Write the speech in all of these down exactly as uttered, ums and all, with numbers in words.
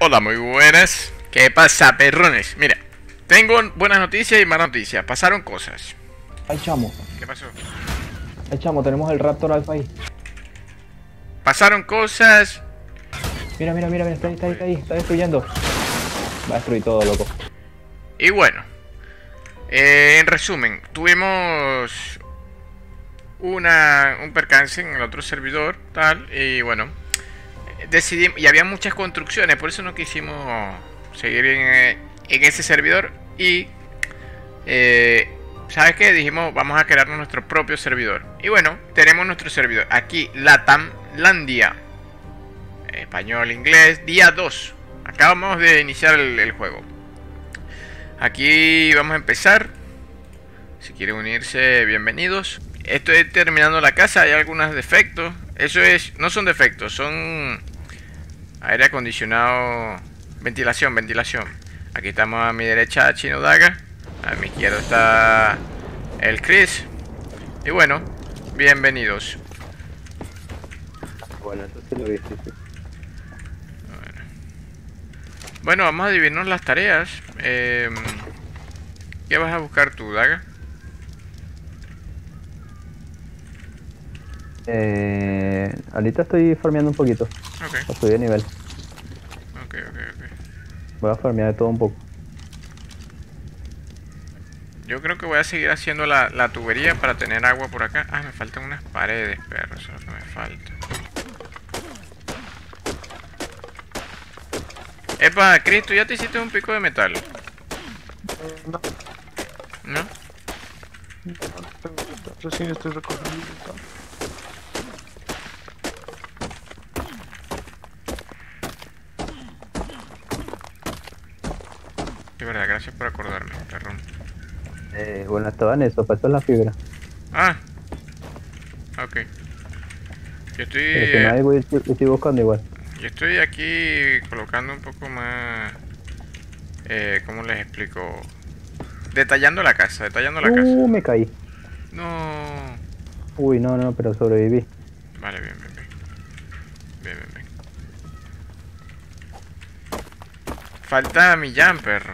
Hola, muy buenas. ¿Qué pasa, perrones? Mira, tengo buenas noticias y malas noticias. Pasaron cosas. Ay, chamo. ¿Qué pasó? Ay, chamo, tenemos el Raptor Alpha ahí. Pasaron cosas. Mira, mira, mira, mira, está ahí, está ahí, está ahí, está destruyendo. Va a destruir todo, loco. Y bueno, eh, en resumen, tuvimos una, un percance en el otro servidor, tal, y bueno, decidimos, y había muchas construcciones, por eso no quisimos seguir en, en ese servidor. Y eh, ¿sabes qué? Dijimos, vamos a crearnos nuestro propio servidor. Y bueno, tenemos nuestro servidor aquí, Latamlandia, español, inglés, día dos. Acabamos de iniciar el, el juego. Aquí vamos a empezar. Si quieren unirse, bienvenidos. Estoy terminando la casa, hay algunos defectos. Eso es, no son defectos, son aire acondicionado, ventilación, ventilación. Aquí estamos a mi derecha Chino Daga, a mi izquierda está el Chris. Y bueno, bienvenidos. Bueno, eso sí lo vi, sí, sí. Bueno, vamos a dividirnos las tareas. Eh, ¿Qué vas a buscar tú, Daga? Eh, ahorita estoy farmeando un poquito. Ok, Para subir de nivel. ok, ok, ok. Voy a farmear de todo un poco. Yo creo que voy a seguir haciendo la, la tubería para tener agua por acá. Ah, me faltan unas paredes, perro. Eso es lo que me falta. Epa, Chris, ¿tú ya te hiciste un pico de metal? No, ¿No? recién estoy recogiendo metal. De verdad, gracias por acordarme, perrón. Eh, bueno, estaba en eso, pasó la fibra. Ah, ok. Yo estoy, Pero si no hay, eh, voy, estoy buscando igual. yo estoy aquí colocando un poco más... Eh, ¿cómo les explico? Detallando la casa, detallando la casa. Uh, me caí. No. Uy, no, no, pero sobreviví. Vale, bien, bien, bien. Bien, bien, bien. Falta Millán, perro.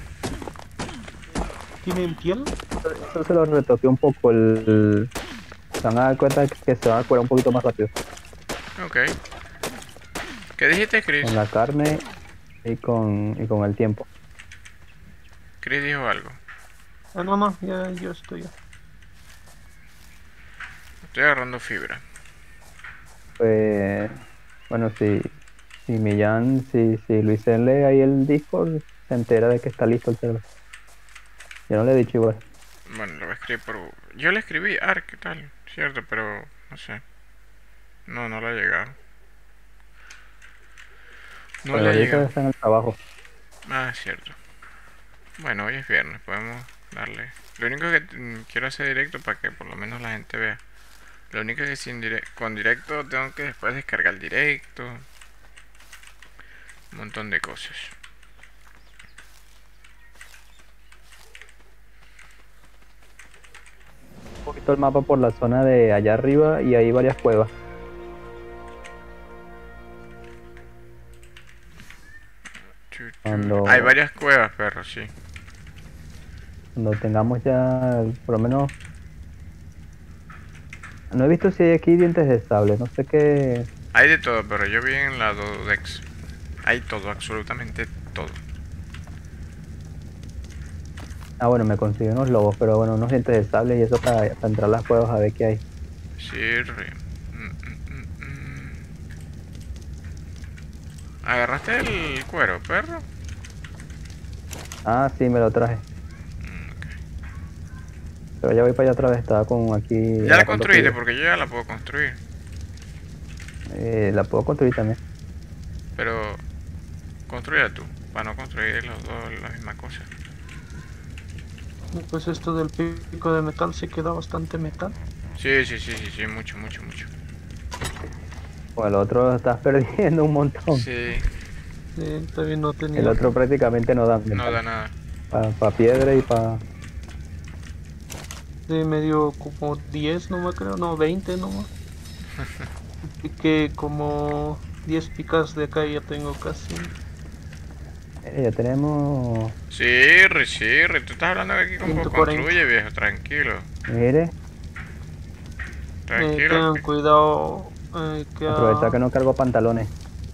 ¿Tienen piel? Eso se lo retoqué un poco. El, el- Se van a dar cuenta que se va a curar un poquito más rápido. Ok. ¿Qué dijiste, Chris? Con la carne y con, y con el tiempo. Chris dijo algo. Ah, no, no, ya yo estoy ya. Estoy agarrando fibra. Pues, bueno, si, si Millán, si, si Luis lee ahí el Discord, se entera de que está listo el server. Yo no le he dicho igual. Bueno, lo voy a escribir por... Yo le escribí Ark, ¿qué tal? Cierto, pero... No sé. No, no le ha llegado. No Pero le ha ahorita llegado. está en el trabajo. Ah, cierto. Bueno, hoy es viernes, podemos darle. Lo único que mm, quiero hacer directo para que por lo menos la gente vea. Lo único que sin dire- con directo tengo que después descargar el directo. Un montón de cosas. Un poquito el mapa por la zona de allá arriba y hay varias cuevas. Chu, chu. Cuando- Hay varias cuevas, perro, sí. Cuando tengamos ya, por lo menos... No he visto si hay aquí dientes de sable, no sé qué... Hay de todo, pero yo vi en la Dodex. Hay todo, absolutamente todo. Ah, bueno, me conseguí unos lobos, pero bueno, unos dientes de sable y eso para, para entrar a las cuevas a ver qué hay. Sirve. Mm, mm, mm, mm. ¿Agarraste el cuero, perro? Ah, sí, me lo traje. Mm, ok. Pero ya voy para allá otra vez, estaba con aquí... Ya la agarrando construiste, fibra. porque yo ya la puedo construir. Eh, la puedo construir también. Pero construya tú, para no construir los dos la misma cosa. Y pues esto del pico de metal se queda bastante metal. Sí, sí, sí, sí, sí, mucho, mucho, mucho. Bueno, el otro estás perdiendo un montón. Sí, Sí, todavía no tenía. El otro prácticamente no da. no da nada. Para piedra y para... De medio como diez nomás creo, no, veinte nomás. Y que como diez picas de acá ya tengo casi. Eh, ya tenemos... Sí, Ri, sí, Ri, tú estás hablando aquí como ciento cuarenta. construye, viejo, tranquilo. Mire, Eh, Tranquilo. tengan que- cuidado eh, que aprovecha a- que no cargo pantalones.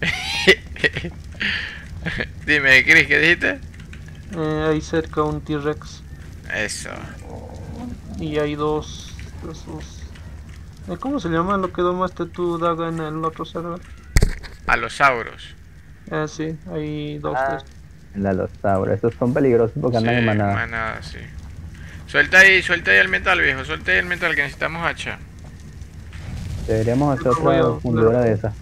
Dime, Chris, ¿qué dijiste? eh, hay cerca un T-Rex Eso. y hay dos de esos. eh, ¿Cómo se llama lo que domaste tú, Daga, en el otro server? Alosauros. Eh, sí, hay dos de Ah, estos. el alosaurio. Esos son peligrosos porque Sí, andan en manada. manada, sí. Suelta ahí, suelta ahí el metal, viejo. Suelta ahí el metal que necesitamos hacha. Deberíamos hacer Yo voy otra a- fundidora de esas.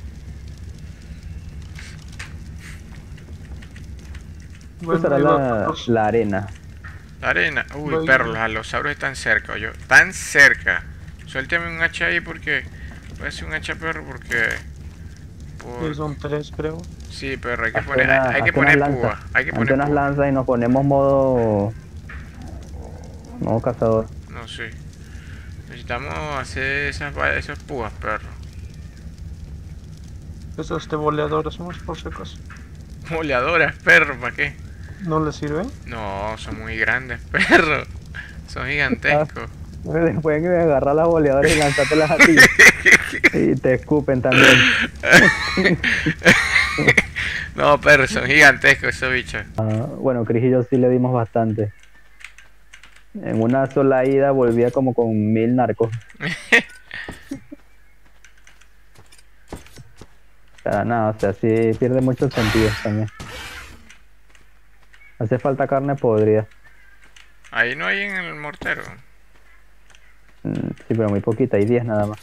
Bueno, Usará ahí va la, Carlos. la arena. La arena. Uy, Voy. perro, los alosauros están cerca, yo. Tan cerca. Suéltame un hacha ahí porque. Voy a hacer un hacha, perro, porque. por- Sí, son tres, creo. Sí, perro, hay que Hazte poner, una- hay que hazte poner unas púa. lanzas. Hay que Hazte poner unas púa. lanzas y nos ponemos modo... Modo cazador. No sé. Necesitamos hacer esas, va- esas púas, perro. Esos de boleadores más por si acaso. Moleadoras, perro, ¿para qué? ¿No les sirve? No, son muy grandes, perro. Son gigantescos. Después que me agarrar las boleadoras y lanzártelas a ti. Y te escupen también. No, perro, son gigantescos esos bichos. Ah, bueno, Chris y yo sí le dimos bastante. En una sola ida volvía como con mil narcos. O sea, nada, o sea, sí pierde mucho sentido también. Hace falta carne podrida. Ahí no hay en el mortero. Mm, sí, pero muy poquita, hay diez nada más.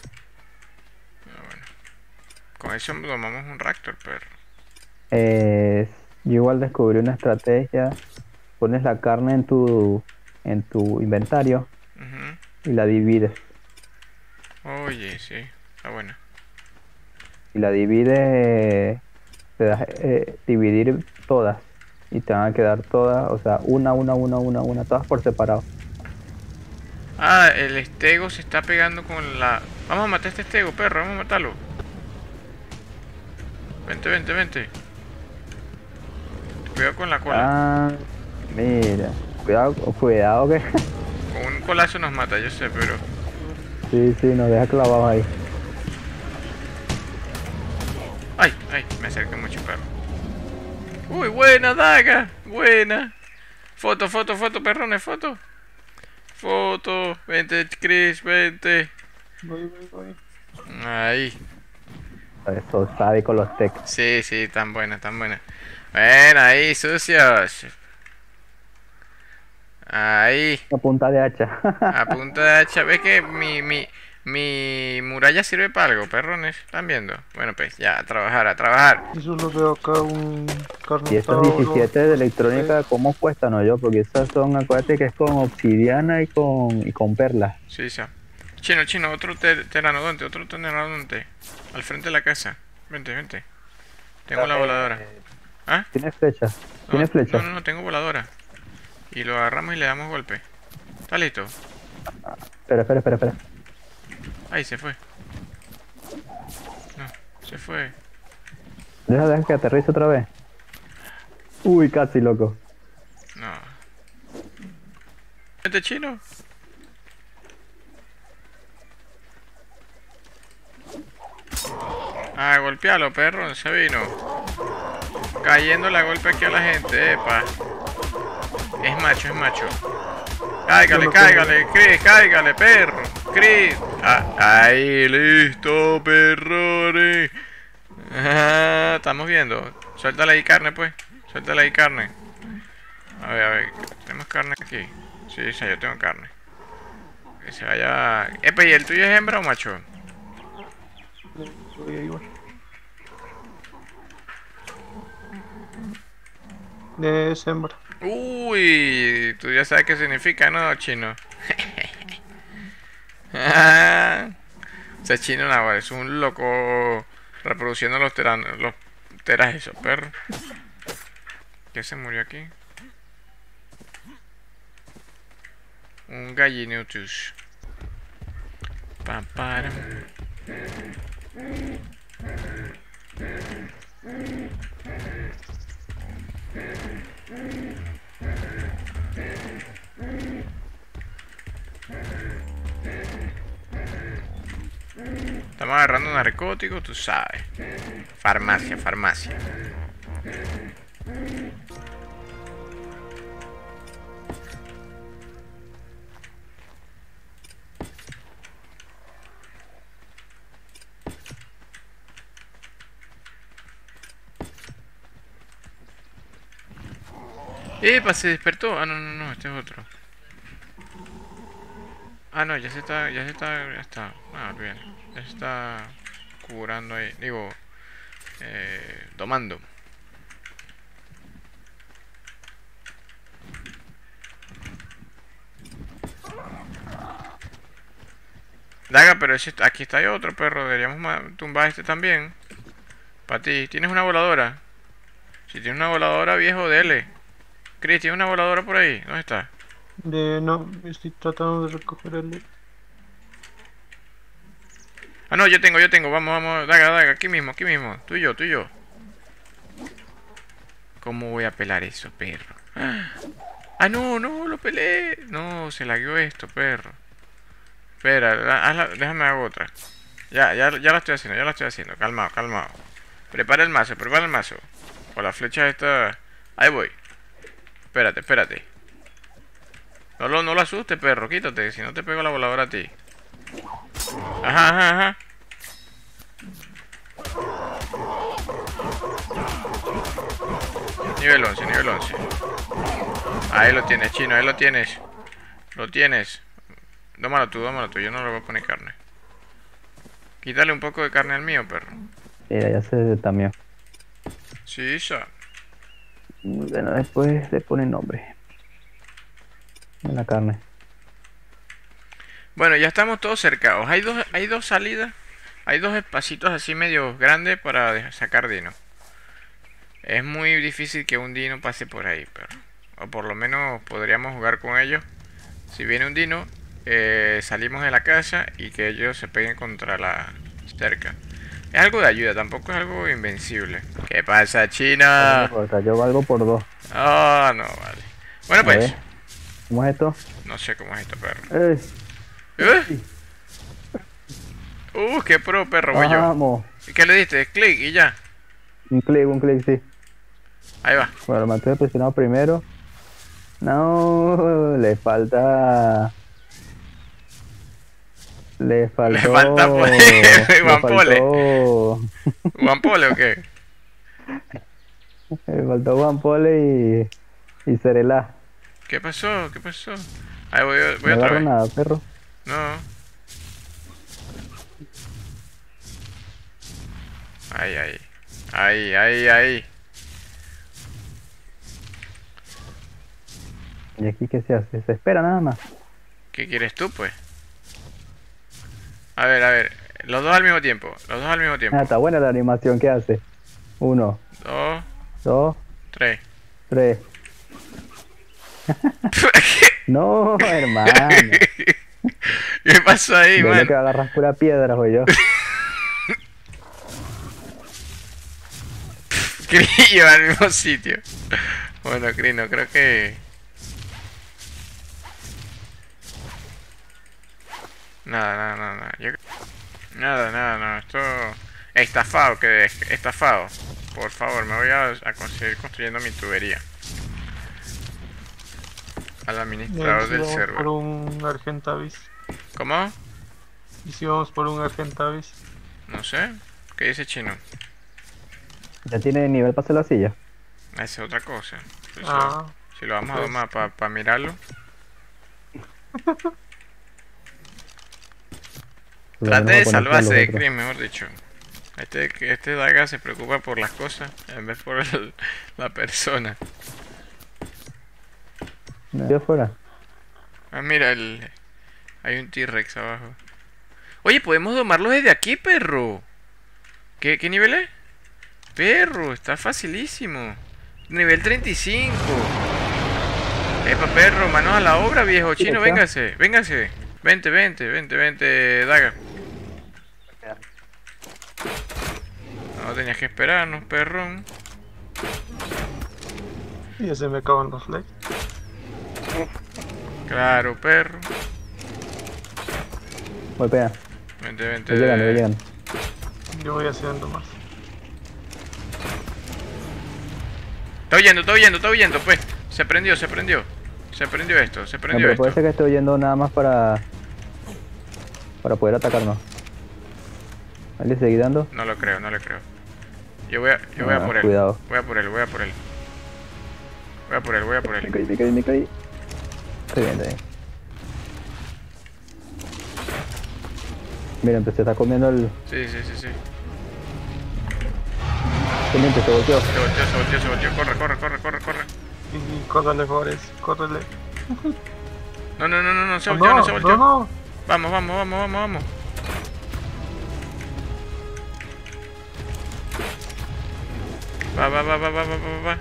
Con eso tomamos un raptor, perro. Eh, yo igual descubrí una estrategia. Pones la carne en tu, en tu inventario Ujú. y la divides. Oye, sí, está bueno. Y la divides, te das eh, dividir todas. Y te van a quedar todas, o sea, una, una, una, una, una, todas por separado. Ah, el estego se está pegando con la... Vamos a matar a este estego, perro, vamos a matarlo. Vente, vente, vente. Cuidado con la cola. Ah, mira. Cuidado, cuidado que... Con un colazo nos mata, yo sé, pero... Sí, sí, nos deja clavados ahí. Ay, ay, me acerqué mucho, perro. Uy, buena daga, buena. Foto, foto, foto, perrones, foto. Foto, vente, Chris, vente. Voy, voy, voy. A Ahí. ver, son sádicos los tech. Sí, sí, tan buenas, tan buenas. Bueno, ahí, sucios. Ahí, Una punta de hacha. a punta de hacha. ¿Ves que mi, mi, mi muralla sirve para algo, perrones? ¿Están viendo? Bueno, pues ya, a trabajar, a trabajar. Y solo veo acá un Y estos carnotauro. diecisiete de electrónica, ¿cómo cuestan, no yo? Porque esas son, acuérdate que es con obsidiana y con, y con perlas. Sí, sí. Chino, chino, otro te- teranodonte, otro teranodonte. Al frente de la casa. Vente, vente. Tengo la voladora. ¿Ah? ¿Tienes flechas? No, ¿Tienes flechas? No, no, no, tengo voladora. Y lo agarramos y le damos golpe. ¿Está listo? Espera, espera, espera, espera. Ahí se fue. No, se fue. Deja, deja que aterrice otra vez. Uy, casi, loco. No. Vente, chino. Ah, golpealo, perro, se vino. Cayendo la golpe aquí a la gente, epa. Es macho, es macho. Cáigale, cáigale, Chris, cáigale, perro. Chris. Ah, ahí, listo, perrones. Ah, estamos viendo. Suéltale ahí carne, pues. Suéltale ahí carne. A ver, a ver. ¿Tenemos carne aquí? Sí, sí, yo tengo carne. Que se vaya... Epa, ¿y el tuyo es hembra o macho? Voy, ahí voy. De hembra. Uy, tú ya sabes qué significa, ¿no, chino? Ah, ese chino no, es un loco reproduciendo los teran los teras esos perros. ¿Qué se murió aquí? Un gallinutus. Pam, param. Estamos agarrando narcóticos, tú sabes. Farmacia, farmacia. ¡Epa! Se despertó. Ah, no, no, no, este es otro. Ah, no, ya se está, ya se está, ya está. Ah, bien. Ya se está curando ahí. Digo, eh, domando. Daga, pero ese, aquí está hay otro perro. Deberíamos ma- tumbar este también. Para ti. ¿Tienes una voladora? Si tienes una voladora, viejo, dele. Chris, ¿tienes una voladora por ahí? ¿Dónde está? De no, estoy tratando de recoger el. Ah, no, yo tengo, yo tengo. Vamos, vamos. Daga, daga. Aquí mismo, aquí mismo. Tú y yo, tú y yo. ¿Cómo voy a pelar eso, perro? Ah, no, no, lo pelé. No, se lagueó esto, perro. Espera, la- hazla- déjame hago otra. Ya, ya, ya la estoy haciendo, ya la estoy haciendo. Calmado, calmado. Prepara el mazo, prepara el mazo. Con la flecha esta. Ahí voy. Espérate, espérate. No lo, no lo asustes, perro, quítate, si no te pego la voladora a ti. Ajá, ajá, ajá. Nivel once, nivel once. Ahí lo tienes, chino, ahí lo tienes. Lo tienes. Dómalo tú, dómalo tú, yo no le voy a poner carne. Quítale un poco de carne al mío, perro. Mira, ya se también. Sí, ya. Bueno, después le ponen nombre. En la carne. Bueno, ya estamos todos cercados. Hay dos, hay dos salidas. Hay dos espacitos así medio grandes para dejar- sacar dino. Es muy difícil que un dino pase por ahí, perro. O por lo menos podríamos jugar con ellos. Si viene un dino, eh, salimos de la casa y que ellos se peguen contra la cerca. Es algo de ayuda, tampoco es algo invencible. ¿Qué pasa, No China? importa, yo valgo por dos. Ah, no, vale. Bueno, A pues, ver, ¿cómo es esto? no sé cómo es esto, perro. ¡Ey! ¿Eh? Uh, qué pro, perro, voy yo. Vamos. ¿Y qué le diste? Clic y ya. Un clic, un clic, sí. Ahí va. Bueno, lo mantuve presionado primero. No, le falta. Le faltó. falta pole. le Guampole. faltó. ¿Guampole o qué? Le faltó Guampole y. Y Cerela. ¿Qué pasó? ¿Qué pasó? Ahí voy, voy No otra agarro vez. nada, perro. No. Ahí, ahí. Ahí, ahí, ahí. ¿Y aquí qué se hace? Se espera nada más. ¿Qué quieres tú, pues? A ver, a ver. Los dos al mismo tiempo. Los dos al mismo Ah, tiempo. está buena la animación que hace. Uno, Dos, dos, tres. tres. No, hermano. ¿Qué pasó ahí, Yo man? lo que agarras pura piedra, soy yo. Chris lleva al mismo sitio. Bueno, Chris, no creo que... Nada, nada, nada, nada. Yo... Nada, nada, nada. Esto... Estafado, que estafado. Por favor, me voy a, a conseguir construyendo mi tubería. Al administrador Y si del vamos server. por un Argentavis. ¿Cómo? Y si vamos por un Argentavis. No sé. ¿Qué dice Chino? Ya tiene nivel para hacer la silla. Esa es otra cosa. Pues si, Ah, si lo vamos a pues. domar para mirarlo. Lo Trate vamos a de poner salvarse los de otros. Chris, mejor dicho. Este, este Daga se preocupa por las cosas en vez por el- la persona. ¿De afuera? Ah, mira, el, hay un T-Rex abajo. Oye, podemos domarlo desde aquí, perro. ¿Qué, qué nivel es? Perro, está facilísimo. Nivel treinta y cinco. Epa, perro, manos a la obra, viejo chino, acá. véngase, véngase. Vente, vente, vente, vente, Daga. No tenías que esperarnos, perrón. Ya se me acaban los likes. Claro, perro. Golpea. Vente, vente. Voy llegando, voy llegando. Yo voy haciendo más. Está huyendo, está huyendo, está huyendo, pues. Se prendió, se prendió. Se prendió esto, se No, prendió pero esto. puede ser que esté oyendo nada más para... Para poder atacarnos. ¿Vale? ¿Seguí dando? No lo creo, no lo creo. Yo voy a, yo voy a Ah, por él. cuidado. Voy a por él, voy a por él. Voy a por él, voy a por Me él. caí, me caí, me caí. Estoy bien, estoy bien. Mira, empecé a estar comiendo el... Sí, sí, sí, sí. Pendiente, se volteó. Se volteó, se volteó, se volteó. Corre, corre, corre, corre, corre. Y córrele, Forest, córrele. No, no, no, no, no, se Oh, volteó, no, no, se volteó. no, no. Vamos, vamos, vamos, vamos, vamos. Va, va, va, va, va, va, va, va.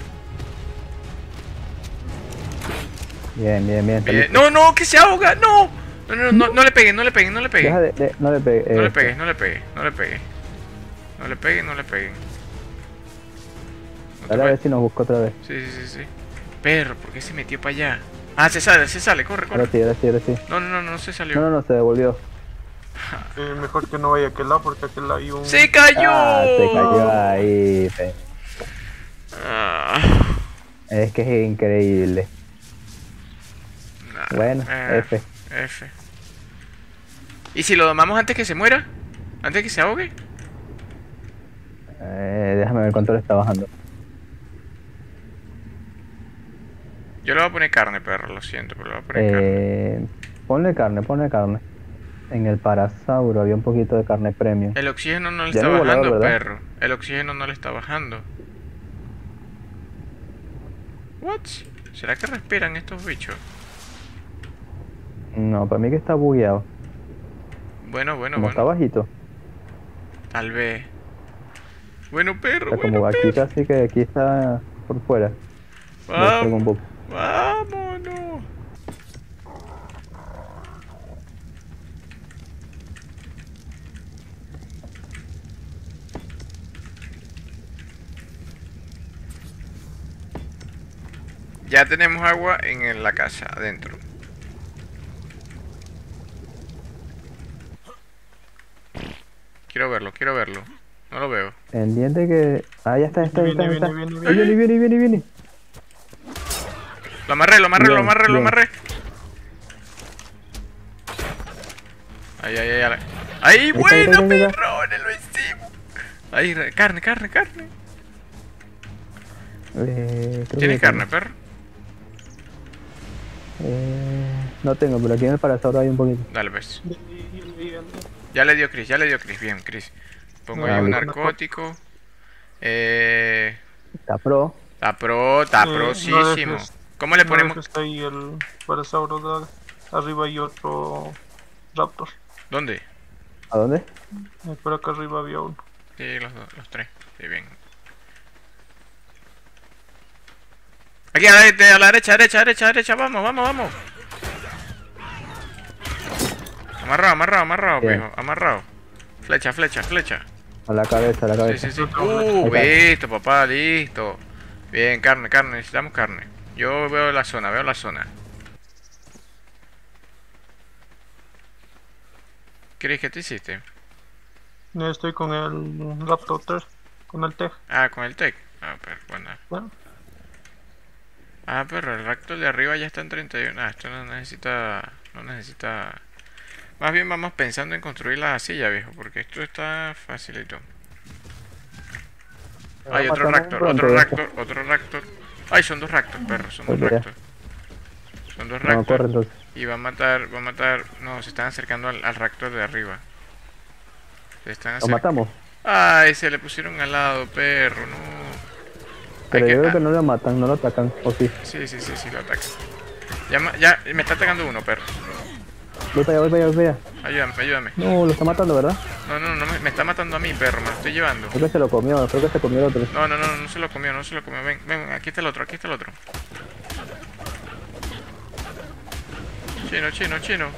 Bien, bien, bien. está Bien. listo. No, no, que se ahoga, no. No, no, no, no le peguen, no le peguen, no le peguen. Deja de, de- no le pegues. No le eh, pegues, no le pegues, no le pegues. No le peguen, no le peguen. No te Dale a ver vayas. si nos busca otra vez. Sí, sí, sí, sí. Perro, ¿por qué se metió para allá? Ah, se sale, se sale, corre, Ahora corre. sí, ahora sí, ahora sí. No, no, no, no se No, salió. no, no, se devolvió. Eh, mejor que no vaya a aquel lado porque aquel lado hay un... ¡Se cayó! Ah, se cayó ahí. pe. Ah, Es que es increíble. nah, Bueno, eh, F. F. ¿Y si lo domamos antes que se muera? ¿Antes que se ahogue? Eh, déjame ver cuánto le está bajando. Yo le voy a poner carne, perro, lo siento, pero le voy a poner carne. Eh, ponle carne, ponle carne. En el Parasauro había un poquito de carne premium. El oxígeno no le Ya está no hay volador, bajando, ¿verdad? perro. El oxígeno no le está bajando. What? ¿Será que respiran estos bichos? No, para mí que está bugueado. Bueno, bueno, Como está bueno. bajito. Tal vez. Bueno, perro, Pero bueno, como aquí perro. casi que aquí está por fuera. Debe ser algún Vamos, bug. vámonos. Ya tenemos agua en la casa, adentro. Quiero verlo, quiero verlo. No lo veo. Pendiente que... Ah, ya está, está, Viene, está, viene, está. viene, Ahí viene, viene, viene, viene. Lo amarré, lo amarré, lo Bien, amarré, lo bien. amarré. Ahí, ahí, ahí. Ahí, ahí está, bueno, ahí está, ahí está. perro, lo hicimos. Ahí, re- carne, carne, carne. Eh, creo que ¿Tienes ya carne, tengo. perro? Eh, no tengo, pero aquí en el Parasauro hay un poquito. Dale, pues. Viene, viene, viene. Ya le dio Chris, ya le dio Chris. Bien, Chris. Pongo Ah, ahí un listo. narcótico. Eh... Está pro. Está pro, está Eh, no prosísimo. dejes- ¿Cómo le No ponemos? dejes ahí el Parasauro, da- arriba hay otro Raptor. ¿Dónde? ¿A dónde? Eh, por acá arriba había uno. Sí, los dos, los tres. Sí, bien. Aquí a la, de- a la derecha, derecha, derecha, derecha. Vamos, vamos, vamos. Amarrado, amarrado, amarrado, Bien. viejo. Amarrado. Flecha, flecha, flecha. A la cabeza, a la Sí, cabeza. sí, sí. Ahí Uh, está. listo, papá, listo. Bien, carne, carne, necesitamos carne. Yo veo la zona, veo la zona. ¿Crees que te hiciste? Eh, Estoy con el Raptor tres, con el Tech. Ah, con el tech. Ah, pero bueno. Bueno, Ah, pero el Raptor de arriba ya está en treinta y uno. Ah, esto no necesita... No necesita... Más bien vamos pensando en construir la silla, viejo, porque esto está facilito. Hay otro Matamos Raptor, pronto, otro ya Raptor, otro Raptor. Ay, son dos Raptors, perro, son dos Ok, ya. Raptors. Son dos No, corre Raptors. entonces. Y va a matar, va a matar... No, se están acercando al, al Raptor de arriba. Se están Lo acercando. matamos. Ay, se le pusieron al lado, perro, no. Pero Hay yo que- creo que ah, no lo matan, no lo atacan. O sí. Sí, sí, sí, sí, lo atacan. Ya, ma- ya, me está atacando uno, perro. Voy para allá, voy para allá, voy para allá. Ayúdame, ayúdame. No, lo está matando, ¿verdad? No, no, no, me, me está matando a mí, perro, me lo estoy llevando. Creo que se lo comió, creo que se comió el otro. No, no, no, no se lo comió, no se lo comió. Ven, ven, aquí está el otro, aquí está el otro. Chino, chino, chino.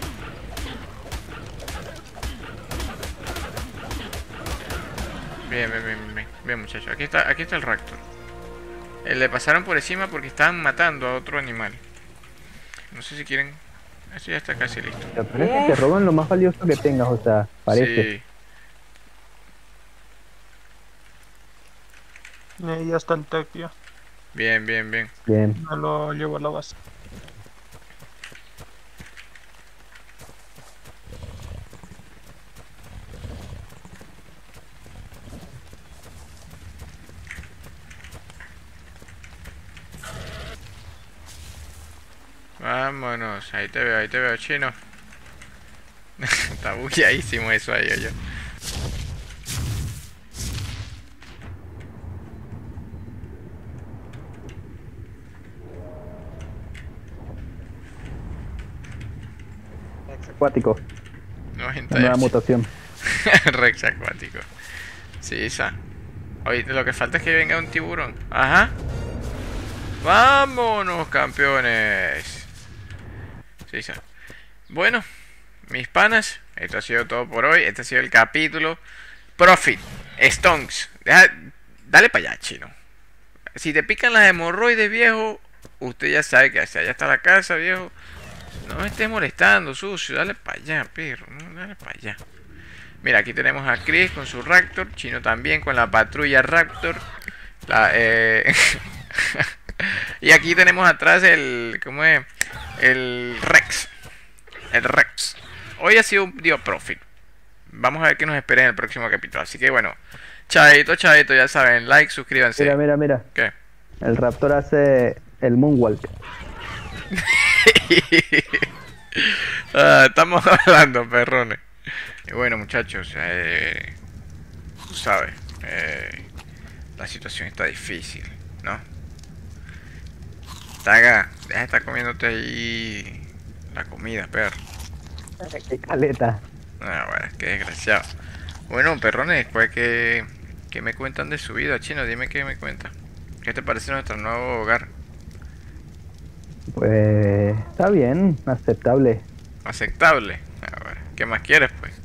Bien, bien, bien, bien, bien, muchachos. Aquí está, aquí está el Raptor. eh, le pasaron por encima porque estaban matando a otro animal. No sé si quieren... Eso ya está casi listo. Pero parece que te roban lo más valioso que tengas, o sea, parece. Sí. Eh, ya está el tech ya. Bien, bien, bien. Bien. Me lo llevo a la base. Vámonos, ahí te veo, ahí te veo, chino. Está bugueadísimo eso ahí, oye. Acuático. La nueva noventa y ocho. mutación. Rex acuático. Sí, esa. Oye, lo que falta es que venga un tiburón. Ajá. Vámonos, campeones. Sí, esa. Bueno, mis panas, esto ha sido todo por hoy. Este ha sido el capítulo. Profit, Stonks. Deja, dale para allá, chino. Si te pican las hemorroides, viejo, usted ya sabe que hacia allá está la casa, viejo. No me estés molestando, sucio. Dale para allá, perro. No, dale para allá. Mira, aquí tenemos a Chris con su Raptor. Chino también con la patrulla Raptor. La, eh... y aquí tenemos atrás el... ¿Cómo es? El Rex. El Rex. Hoy ha sido un día profit. Vamos a ver qué nos espera en el próximo capítulo. Así que bueno. Chaito, chaito. Ya saben. Like, suscríbanse. Mira, mira, mira. ¿Qué? El Raptor hace el Moonwalk. Ah, estamos hablando, perrones. Y bueno, muchachos, eh, tú sabes, eh, la situación está difícil, ¿no? Taga, deja de estar comiéndote ahí la comida, perro. Qué caleta. Ah, bueno, qué desgraciado. Bueno, perrones, pues que, que me cuentan de su vida, chino, dime qué me cuentan. ¿Qué te parece nuestro nuevo hogar? Pues está bien, aceptable. Aceptable. Ah, bueno, ¿qué más quieres, pues?